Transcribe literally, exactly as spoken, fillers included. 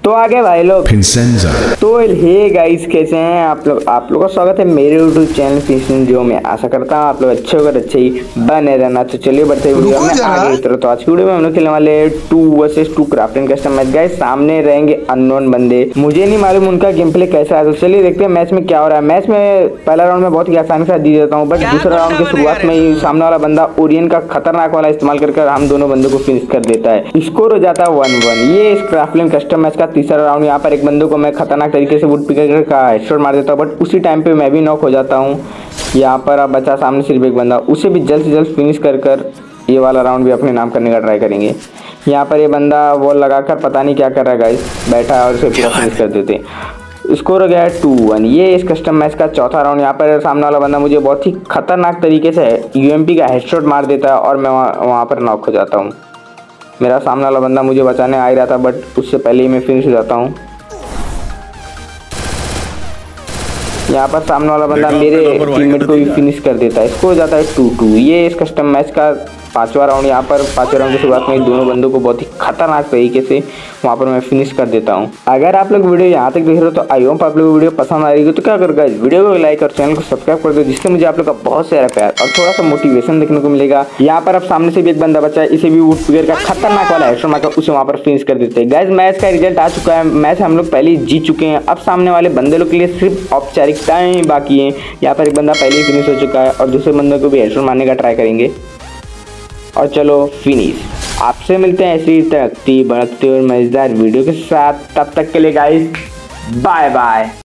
तो आगे भाई लोग Vincenzo। तो हे गाइस, कैसे हैं आप लोग। आप लोगों का स्वागत है मेरे यूट्यूब चैनल फिनिशेंजो में। आशा करता हूँ आप लोग अच्छे होकर अच्छे ही बने रहना। तो चलिए बढ़ते वीडियो में आगे की तरफ। तो आज की वीडियो में हम लोग खेलने वाले two versus two crafting custom match. Guys सामने रहेंगे अननोन बंदे, मुझे नहीं मालूम उनका गेम प्ले कैसा है। तो चलिए देखते हैं मैच में क्या हो रहा है। मैच में पहला राउंड में बहुत ही आसानी से जीत जाता हूँ, बट दूसरा राउंड की शुरुआत में ही सामने वाला बंदा ओरियन का खतरनाक वाला इस्तेमाल करके हम दोनों बंदों को फिनिश कर देता है। स्कोर हो जाता है वन वन। ये इस क्राफ्टिंग कस्टम मैच का तीसरा राउंड। यहाँ पर एक बंदे को मैं खतरनाक तरीके से वुड पिकर का हेडशॉट मार देता हूँ, बट उसी टाइम पे मैं भी नॉक हो जाता हूँ। यहाँ पर अब बचा सामने सिर्फ एक बंदा, उसे भी जल्द से जल्द फिनिश कर कर ये वाला राउंड भी अपने नाम करने का ट्राई करेंगे। यहाँ पर ये बंदा वॉल लगाकर पता नहीं क्या कर रहा है गाइस, बैठा है और उसे पूरा फिनिश कर देते हैं। स्कोर हो गया है टू वन। ये इस कस्टम मैच का चौथा राउंड। यहाँ पर सामने वाला बंदा मुझे बहुत ही खतरनाक तरीके से यूएमपी का हेडशॉट मार देता है और मैं वहाँ पर नॉक हो जाता हूँ। मेरा सामने वाला बंदा मुझे बचाने आ ही रहा था, बट उससे पहले ही मैं फिनिश हो जाता हूँ। यहाँ पर सामने वाला बंदा मेरे टीममेट को भी फिनिश कर देता है। इसको हो जाता है टू टू। ये इस कस्टम मैच का पांचवा राउंड। यहाँ पर पांचवें राउंड की शुरुआत में दोनों बंदों को बहुत ही खतरनाक तरीके से वहाँ पर मैं फिनिश कर देता हूँ। अगर आप लोग वीडियो यहाँ तक देख रहे हो तो आई होप आप लोग वीडियो पसंद आ रही है, तो क्या करेगा इस वीडियो को लाइक और चैनल को सब्सक्राइब कर दो, जिससे मुझे आप लोग का बहुत सारा प्यार और थोड़ा सा मोटिवेशन देखने को मिलेगा। यहाँ पर अब सामने से भी एक बंदा बचा है, इसे भी वुड पिकर का खतरनाक वाला हेडशॉट मारकर उसे वहाँ पर फिनिश कर देते हैं। गाइस मैच का रिजल्ट आ चुका है, मैच हम लोग पहले ही जीत चुके हैं। अब सामने वाले बंदे लोग के लिए सिर्फ औपचारिकताएं बाकी हैं। यहाँ पर एक बंदा पहले ही फिनिश हो चुका है और दूसरे बंदे को भी हेडशॉट मारने का ट्राई करेंगे और चलो फिनिश। आपसे मिलते हैं ऐसी तरक्ति बढ़ती और मजेदार वीडियो के साथ। तब तक के लिए गाइस बाय बाय।